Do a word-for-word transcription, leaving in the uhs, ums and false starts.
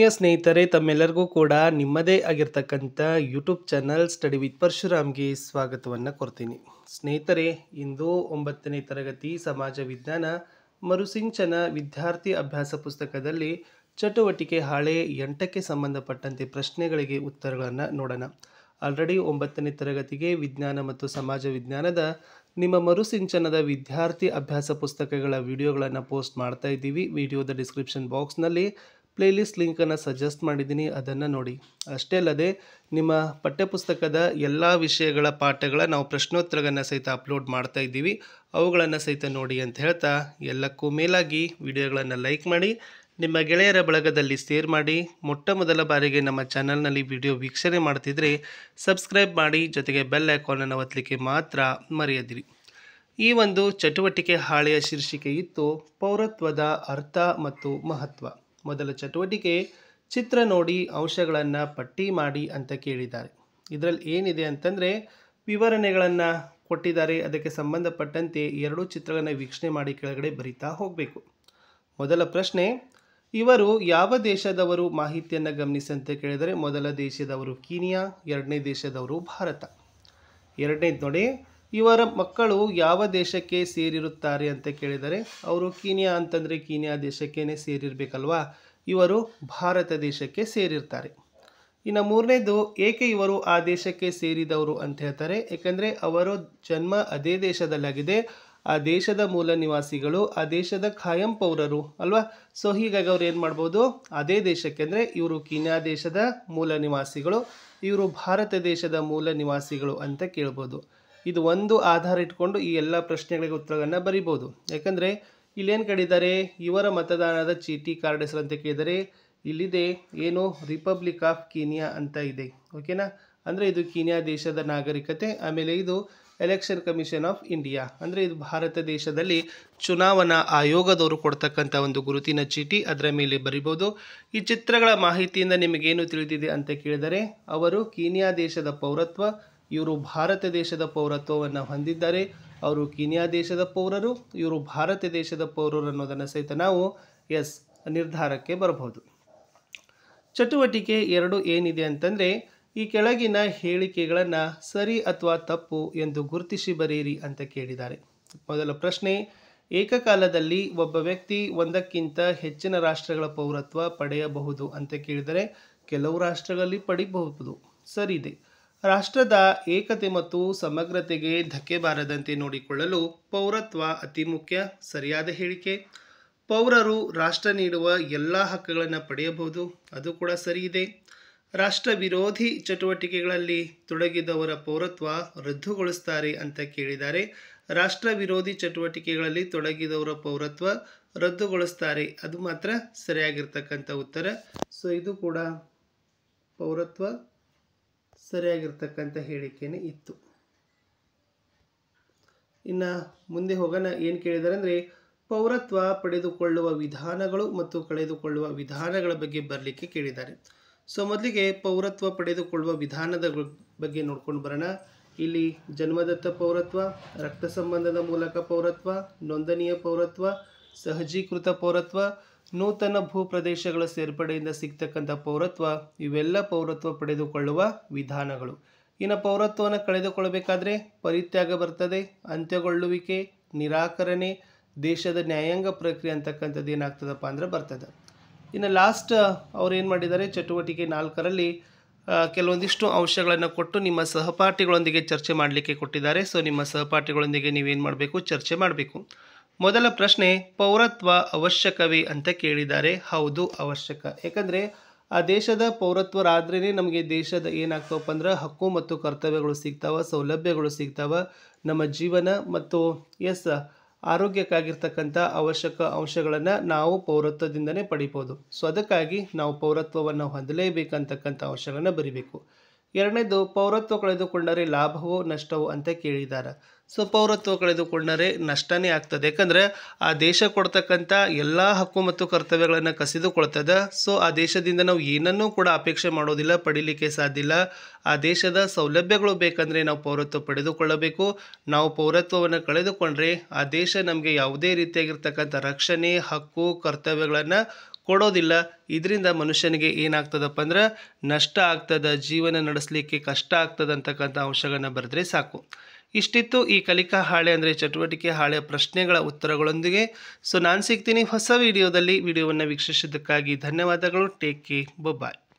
ಆತ್ಮೀಯ ಸ್ನೇಹಿತರೆ, ತಮ್ಮೆಲ್ಲರಿಗೂ ಕೂಡ ನಿಮ್ಮದೇ ಆಗಿರ್ತಕ್ಕಂಥ ಯೂಟ್ಯೂಬ್ ಚಾನಲ್ ಸ್ಟಡಿ ವಿತ್ ಪರಶುರಾಮ್ಗೆ ಸ್ವಾಗತವನ್ನು ಕೊಡ್ತೀನಿ. ಸ್ನೇಹಿತರೆ, ಇಂದು ಒಂಬತ್ತನೇ ತರಗತಿ ಸಮಾಜ ವಿಜ್ಞಾನ ಮರುಸಿಂಚನ ವಿದ್ಯಾರ್ಥಿ ಅಭ್ಯಾಸ ಪುಸ್ತಕದಲ್ಲಿ ಚಟುವಟಿಕೆ ಹಾಳೆ ಎಂಟಕ್ಕೆ ಸಂಬಂಧಪಟ್ಟಂತೆ ಪ್ರಶ್ನೆಗಳಿಗೆ ಉತ್ತರಗಳನ್ನು ನೋಡೋಣ. ಆಲ್ರೆಡಿ ಒಂಬತ್ತನೇ ತರಗತಿಗೆ ವಿಜ್ಞಾನ ಮತ್ತು ಸಮಾಜ ವಿಜ್ಞಾನದ ನಿಮ್ಮ ಮರುಸಿಂಚನದ ವಿದ್ಯಾರ್ಥಿ ಅಭ್ಯಾಸ ಪುಸ್ತಕಗಳ ವಿಡಿಯೋಗಳನ್ನು ಪೋಸ್ಟ್ ಮಾಡ್ತಾ ಇದ್ದೀವಿ. ವಿಡಿಯೋದ ಡಿಸ್ಕ್ರಿಪ್ಷನ್ ಬಾಕ್ಸ್ನಲ್ಲಿ ಪ್ಲೇಲಿಸ್ಟ್ ಲಿಂಕನ್ನು ಸಜೆಸ್ಟ್ ಮಾಡಿದ್ದೀನಿ, ಅದನ್ನು ನೋಡಿ. ಅಷ್ಟೇ ಅಲ್ಲದೆ ನಿಮ್ಮ ಪಠ್ಯಪುಸ್ತಕದ ಎಲ್ಲ ವಿಷಯಗಳ ಪಾಠಗಳ ನಾವು ಪ್ರಶ್ನೋತ್ತರಗಳನ್ನು ಸಹಿತ ಅಪ್ಲೋಡ್ ಮಾಡ್ತಾ ಇದ್ದೀವಿ, ಅವುಗಳನ್ನು ಸಹಿತ ನೋಡಿ ಅಂತ ಹೇಳ್ತಾ, ಎಲ್ಲಕ್ಕೂ ಮೇಲಾಗಿ ವಿಡಿಯೋಗಳನ್ನು ಲೈಕ್ ಮಾಡಿ, ನಿಮ್ಮ ಗೆಳೆಯರ ಬಳಗದಲ್ಲಿ ಶೇರ್ ಮಾಡಿ. ಮೊಟ್ಟ ಮೊದಲ ಬಾರಿಗೆ ನಮ್ಮ ಚಾನಲ್ನಲ್ಲಿ ವಿಡಿಯೋ ವೀಕ್ಷಣೆ ಮಾಡ್ತಿದ್ರೆ ಸಬ್ಸ್ಕ್ರೈಬ್ ಮಾಡಿ, ಜೊತೆಗೆ ಬೆಲ್ ಐಕಾನನ್ನು ಒತ್ತಲಿಕ್ಕೆ ಮಾತ್ರ ಮರೆಯದಿರಿ. ಈ ಒಂದು ಚಟುವಟಿಕೆ ಹಾಳೆಯ ಶೀರ್ಷಿಕೆ ಇತ್ತು ಪೌರತ್ವದ ಅರ್ಥ ಮತ್ತು ಮಹತ್ವ. ಮೊದಲ ಚಟುವಟಿಕೆ ಚಿತ್ರ ನೋಡಿ ಅಂಶಗಳನ್ನು ಪಟ್ಟಿ ಮಾಡಿ ಅಂತ ಕೇಳಿದ್ದಾರೆ. ಇದರಲ್ಲಿ ಏನಿದೆ ಅಂತಂದರೆ ವಿವರಣೆಗಳನ್ನು ಕೊಟ್ಟಿದ್ದಾರೆ, ಅದಕ್ಕೆ ಸಂಬಂಧಪಟ್ಟಂತೆ ಎರಡು ಚಿತ್ರಗಳನ್ನು ವೀಕ್ಷಣೆ ಮಾಡಿ ಕೆಳಗಡೆ ಬರಿತಾ ಹೋಗಬೇಕು. ಮೊದಲ ಪ್ರಶ್ನೆ, ಇವರು ಯಾವ ದೇಶದವರು ಮಾಹಿತಿಯನ್ನು ಗಮನಿಸಿ ಅಂತ ಕೇಳಿದರೆ ಮೊದಲ ದೇಶದವರು ಕೀನಿಯಾ, ಎರಡನೇ ದೇಶದವರು ಭಾರತ. ಎರಡನೇದು ನೋಡಿ, ಇವರ ಮಕ್ಕಳು ಯಾವ ದೇಶಕ್ಕೆ ಸೇರಿರುತ್ತಾರೆ ಅಂತ ಕೇಳಿದರೆ ಅವರು ಕೀನಿಯಾ ಅಂತಂದರೆ ಕೀನಿಯಾ ದೇಶಕ್ಕೇ ಸೇರಿರಬೇಕಲ್ವಾ, ಇವರು ಭಾರತ ದೇಶಕ್ಕೆ ಸೇರಿರ್ತಾರೆ. ಇನ್ನು ಮೂರನೇದು, ಏಕೆ ಇವರು ಆ ದೇಶಕ್ಕೆ ಸೇರಿದವರು ಅಂತ ಹೇಳ್ತಾರೆ, ಏಕೆಂದರೆ ಅವರ ಜನ್ಮ ಅದೇ ದೇಶದಲ್ಲಾಗಿದೆ, ಆ ದೇಶದ ಮೂಲ ನಿವಾಸಿಗಳು, ಆ ದೇಶದ ಖಾಯಂ ಪೌರರು ಅಲ್ವಾ. ಸೊ ಹೀಗಾಗಿ ಅವ್ರು ಏನು ಮಾಡ್ಬೋದು, ಅದೇ ದೇಶಕ್ಕೆ ಅಂದರೆ ಇವರು ಕೀನ್ಯಾ ದೇಶದ ಮೂಲ ನಿವಾಸಿಗಳು, ಇವರು ಭಾರತ ದೇಶದ ಮೂಲ ನಿವಾಸಿಗಳು ಅಂತ ಕೇಳ್ಬೋದು. ಇದು ಒಂದು ಆಧಾರ ಇಟ್ಕೊಂಡು ಈ ಎಲ್ಲ ಪ್ರಶ್ನೆಗಳಿಗೆ ಉತ್ತರಗಳನ್ನು ಬರಿಬೋದು. ಯಾಕಂದರೆ ಇಲ್ಲೇನು ಕಡಿದ್ದಾರೆ, ಇವರ ಮತದಾನದ ಚೀಟಿ ಕಾರ್ಡ್ ಹೆಸರು ಅಂತ ಕೇಳಿದರೆ ಇಲ್ಲಿದೆ ಏನು, ರಿಪಬ್ಲಿಕ್ ಆಫ್ ಕೀನಿಯಾ ಅಂತ ಇದೆ. ಓಕೆನಾ, ಅಂದರೆ ಇದು ಕೀನಿಯಾ ದೇಶದ ನಾಗರಿಕತೆ. ಆಮೇಲೆ ಇದು ಎಲೆಕ್ಷನ್ ಕಮಿಷನ್ ಆಫ್ ಇಂಡಿಯಾ, ಅಂದರೆ ಇದು ಭಾರತ ದೇಶದಲ್ಲಿ ಚುನಾವಣಾ ಆಯೋಗದವರು ಕೊಡ್ತಕ್ಕಂಥ ಒಂದು ಗುರುತಿನ ಚೀಟಿ, ಅದರ ಮೇಲೆ ಬರಿಬೋದು. ಈ ಚಿತ್ರಗಳ ಮಾಹಿತಿಯಿಂದ ನಿಮಗೇನು ತಿಳಿದಿದೆ ಅಂತ ಕೇಳಿದರೆ ಅವರು ಕೀನಿಯಾ ದೇಶದ ಪೌರತ್ವ, ಇವರು ಭಾರತ ದೇಶದ ಪೌರತ್ವವನ್ನು ಹೊಂದಿದ್ದಾರೆ, ಅವರು ಕೀನಿಯಾ ದೇಶದ ಪೌರರು, ಇವರು ಭಾರತ ದೇಶದ ಪೌರರು ಅನ್ನೋದನ್ನು ಸಹಿತ ನಾವು ಎಸ್ ನಿರ್ಧಾರಕ್ಕೆ ಬರಬಹುದು. ಚಟುವಟಿಕೆ ಎರಡು ಏನಿದೆ ಅಂತಂದರೆ ಈ ಕೆಳಗಿನ ಹೇಳಿಕೆಗಳನ್ನು ಸರಿ ಅಥವಾ ತಪ್ಪು ಎಂದು ಗುರುತಿಸಿ ಬರೆಯಿರಿ ಅಂತ ಕೇಳಿದ್ದಾರೆ. ಮೊದಲ ಪ್ರಶ್ನೆ, ಏಕಕಾಲದಲ್ಲಿ ಒಬ್ಬ ವ್ಯಕ್ತಿ ಒಂದಕ್ಕಿಂತ ಹೆಚ್ಚಿನ ರಾಷ್ಟ್ರಗಳ ಪೌರತ್ವ ಪಡೆಯಬಹುದು ಅಂತ ಕೇಳಿದರೆ ಕೆಲವು ರಾಷ್ಟ್ರಗಳಲ್ಲಿ ಪಡೆಯಬಹುದು, ಸರಿ ಇದೆ. ರಾಷ್ಟ್ರದ ಏಕತೆ ಮತ್ತು ಸಮಗ್ರತೆಗೆ ಧಕ್ಕೆ ಬಾರದಂತೆ ನೋಡಿಕೊಳ್ಳಲು ಪೌರತ್ವ ಅತಿ ಮುಖ್ಯ, ಸರಿಯಾದ ಹೇಳಿಕೆ. ಪೌರರು ರಾಷ್ಟ್ರ ನೀಡುವ ಎಲ್ಲ ಹಕ್ಕುಗಳನ್ನು ಪಡೆಯಬಹುದು, ಅದು ಕೂಡ ಸರಿ ಇದೆ. ರಾಷ್ಟ್ರ ವಿರೋಧಿ ಚಟುವಟಿಕೆಗಳಲ್ಲಿ ತೊಡಗಿದವರ ಪೌರತ್ವ ರದ್ದುಗೊಳಿಸ್ತಾರೆ ಅಂತ ಕೇಳಿದ್ದಾರೆ. ರಾಷ್ಟ್ರ ವಿರೋಧಿ ಚಟುವಟಿಕೆಗಳಲ್ಲಿ ತೊಡಗಿದವರ ಪೌರತ್ವ ರದ್ದುಗೊಳಿಸ್ತಾರೆ, ಅದು ಮಾತ್ರ ಸರಿಯಾಗಿರ್ತಕ್ಕಂಥ ಉತ್ತರ. ಸೊ ಇದು ಕೂಡ ಪೌರತ್ವ ಸರಿಯಾಗಿರ್ತಕ್ಕಂಥ ಹೇಳಿಕೆನೇ ಇತ್ತು. ಇನ್ನು ಮುಂದೆ ಹೋಗೋಣ. ಏನು ಕೇಳಿದ್ದಾರೆ ಅಂದರೆ ಪೌರತ್ವ ಪಡೆದುಕೊಳ್ಳುವ ವಿಧಾನಗಳು ಮತ್ತು ಕಳೆದುಕೊಳ್ಳುವ ವಿಧಾನಗಳ ಬಗ್ಗೆ ಬರಲಿಕ್ಕೆ ಕೇಳಿದ್ದಾರೆ. ಸೊ ಮೊದಲಿಗೆ ಪೌರತ್ವ ಪಡೆದುಕೊಳ್ಳುವ ವಿಧಾನದ ಬಗ್ಗೆ ನೋಡ್ಕೊಂಡು ಬರೋಣ. ಇಲ್ಲಿ ಜನ್ಮದತ್ತ ಪೌರತ್ವ, ರಕ್ತ ಸಂಬಂಧದ ಮೂಲಕ ಪೌರತ್ವ, ನೋಂದಣಿಯ ಪೌರತ್ವ, ಸಹಜೀಕೃತ ಪೌರತ್ವ, ನೂತನ ಭೂ ಪ್ರದೇಶಗಳ ಸೇರ್ಪಡೆಯಿಂದ ಸಿಗ್ತಕ್ಕಂಥ ಪೌರತ್ವ, ಇವೆಲ್ಲ ಪೌರತ್ವ ಪಡೆದುಕೊಳ್ಳುವ ವಿಧಾನಗಳು. ಇನ್ನು ಪೌರತ್ವವನ್ನು ಕಳೆದುಕೊಳ್ಳಬೇಕಾದ್ರೆ ಪರಿತ್ಯಾಗ ಬರ್ತದೆ, ಅಂತ್ಯಗೊಳ್ಳುವಿಕೆ, ನಿರಾಕರಣೆ, ದೇಶದ ನ್ಯಾಯಾಂಗ ಪ್ರಕ್ರಿಯೆ ಅಂತಕ್ಕಂಥದ್ದು ಏನಾಗ್ತದಪ್ಪ ಅಂದರೆ ಬರ್ತದೆ. ಇನ್ನು ಲಾಸ್ಟ್ ಅವ್ರು ಏನು ಮಾಡಿದ್ದಾರೆ, ಚಟುವಟಿಕೆ ನಾಲ್ಕರಲ್ಲಿ ಕೆಲವೊಂದಿಷ್ಟು ಅಂಶಗಳನ್ನು ಕೊಟ್ಟು ನಿಮ್ಮ ಸಹಪಾಠಿಗಳೊಂದಿಗೆ ಚರ್ಚೆ ಮಾಡಲಿಕ್ಕೆ ಕೊಟ್ಟಿದ್ದಾರೆ. ಸೊ ನಿಮ್ಮ ಸಹಪಾಠಿಗಳೊಂದಿಗೆ ನೀವೇನು ಮಾಡಬೇಕು, ಚರ್ಚೆ ಮಾಡಬೇಕು. ಮೊದಲ ಪ್ರಶ್ನೆ, ಪೌರತ್ವ ಅವಶ್ಯಕವೇ ಅಂತ ಕೇಳಿದ್ದಾರೆ. ಹೌದು, ಅವಶ್ಯಕ. ಯಾಕಂದರೆ ಆ ದೇಶದ ಪೌರತ್ವರಾದ್ರೇ ನಮಗೆ ದೇಶದ ಏನಾಗ್ತವಪ್ಪ ಅಂದ್ರೆ ಹಕ್ಕು ಮತ್ತು ಕರ್ತವ್ಯಗಳು ಸಿಗ್ತಾವ, ಸೌಲಭ್ಯಗಳು ಸಿಗ್ತಾವ, ನಮ್ಮ ಜೀವನ ಮತ್ತು ಎಸ್ ಆರೋಗ್ಯಕ್ಕಾಗಿರ್ತಕ್ಕಂಥ ಅವಶ್ಯಕ ಅಂಶಗಳನ್ನು ನಾವು ಪೌರತ್ವದಿಂದನೇ ಪಡಿಬೋದು. ಸೊ ಅದಕ್ಕಾಗಿ ನಾವು ಪೌರತ್ವವನ್ನು ಹೊಂದಲೇಬೇಕಂತಕ್ಕಂಥ ಅಂಶಗಳನ್ನು ಬರಿಬೇಕು. ಎರಡನೇದು, ಪೌರತ್ವ ಕಳೆದುಕೊಂಡರೆ ಲಾಭವೋ ನಷ್ಟವೋ ಅಂತ ಕೇಳಿದ್ದಾರೆ. ಸೊ ಪೌರತ್ವ ಕಳೆದುಕೊಂಡರೆ ನಷ್ಟನೇ ಆಗ್ತದೆ, ಯಾಕಂದರೆ ಆ ದೇಶ ಕೊಡ್ತಕ್ಕಂಥ ಎಲ್ಲ ಹಕ್ಕು ಮತ್ತು ಕರ್ತವ್ಯಗಳನ್ನು ಕಸಿದುಕೊಳ್ತದೆ. ಸೊ ಆ ದೇಶದಿಂದ ನಾವು ಏನನ್ನೂ ಕೂಡ ಅಪೇಕ್ಷೆ ಮಾಡೋದಿಲ್ಲ, ಪಡೀಲಿಕ್ಕೆ ಸಾಧ್ಯ ಇಲ್ಲ. ಆ ದೇಶದ ಸೌಲಭ್ಯಗಳು ಬೇಕಂದರೆ ನಾವು ಪೌರತ್ವ ಪಡೆದುಕೊಳ್ಳಬೇಕು. ನಾವು ಪೌರತ್ವವನ್ನು ಕಳೆದುಕೊಂಡ್ರೆ ಆ ದೇಶ ನಮಗೆ ಯಾವುದೇ ರೀತಿಯಾಗಿರ್ತಕ್ಕಂಥ ರಕ್ಷಣೆ, ಹಕ್ಕು, ಕರ್ತವ್ಯಗಳನ್ನು ಕೊಡೋದಿಲ್ಲ. ಇದರಿಂದ ಮನುಷ್ಯನಿಗೆ ಏನಾಗ್ತದಪ್ಪ ಅಂದ್ರೆ ನಷ್ಟ ಆಗ್ತದ, ಜೀವನ ನಡೆಸಲಿಕ್ಕೆ ಕಷ್ಟ ಆಗ್ತದೆ ಅಂತಕ್ಕಂಥ ಅಂಶಗಳನ್ನ ಬರೆದ್ರೆ ಸಾಕು. ಇಷ್ಟಿತ್ತು ಈ ಕಲಿಕಾ ಹಾಳೆ ಅಂದರೆ ಚಟುವಟಿಕೆ ಹಾಳೆಯ ಪ್ರಶ್ನೆಗಳ ಉತ್ತರಗಳೊಂದಿಗೆ. ಸೊ ನಾನು ಸಿಗ್ತೀನಿ ಹೊಸ ವಿಡಿಯೋದಲ್ಲಿ. ವಿಡಿಯೋವನ್ನು ವೀಕ್ಷಿಸಿದ್ದಕ್ಕಾಗಿ ಧನ್ಯವಾದಗಳು. ಟೇಕ್ ಕೇರ್, ಬಾಯ್.